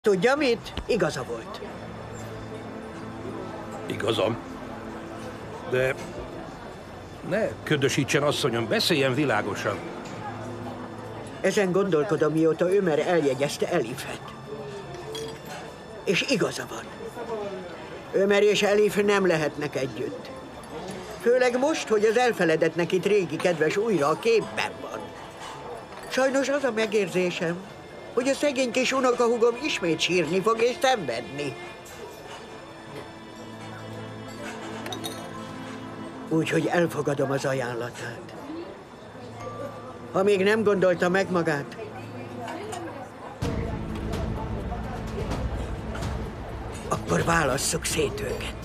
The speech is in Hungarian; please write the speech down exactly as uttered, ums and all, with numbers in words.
Tudja mit? Igaza volt. Igazam. De ne ködösítsen, asszonyom, beszéljen világosan. Ezen gondolkodom, mióta Ömer eljegyezte Elifet. És igaza van. Ömer és Elif nem lehetnek együtt. Főleg most, hogy az elfeledettnek itt régi kedves újra a képben van. Sajnos az a megérzésem, hogy a szegény kis unokahúgom ismét sírni fog és szenvedni. Úgyhogy elfogadom az ajánlatát. Ha még nem gondolta meg magát, akkor válasszuk szét őket.